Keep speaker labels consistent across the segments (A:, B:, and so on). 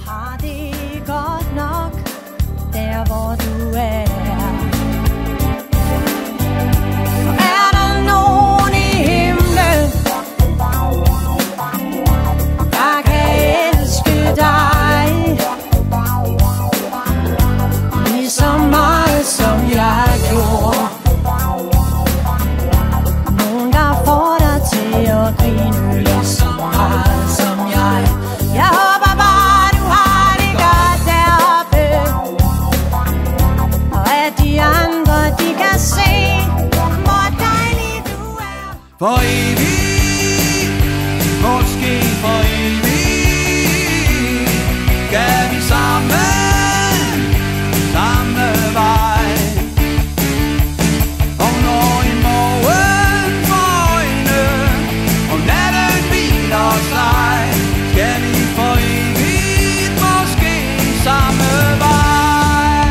A: Har det godt nok der hvor du er? Er der nogen i himlen der kan elske dig lige så meget som jeg gjorde? Nogen der får dig til at grine lige så meget som jeg. Jeg håber bare du har det godt deroppe, og at de andre de kan se hvor dejlig du er.
B: For evigt, måske for evigt, skal vi samme vej. Og når i morgen får øjne, og natten hviler sig, skal vi for evigt måske samme vej.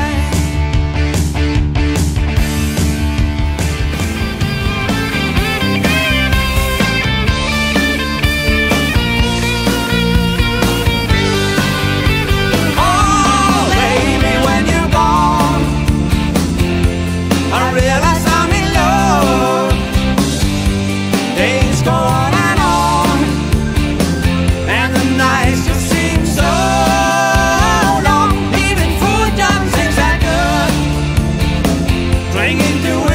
B: Oh baby, when you're gone, I realize I'm in love. Days go on and on, and the nights just seem so long. Even food doesn't taste that good. Drinking to